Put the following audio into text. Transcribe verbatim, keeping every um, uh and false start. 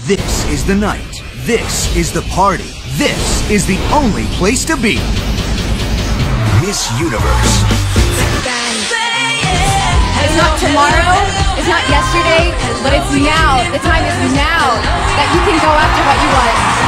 This is the night. This is the party. This is the only place to be. Miss Universe. It's not tomorrow, it's not yesterday, but it's now. The time is now that you can go after what you want.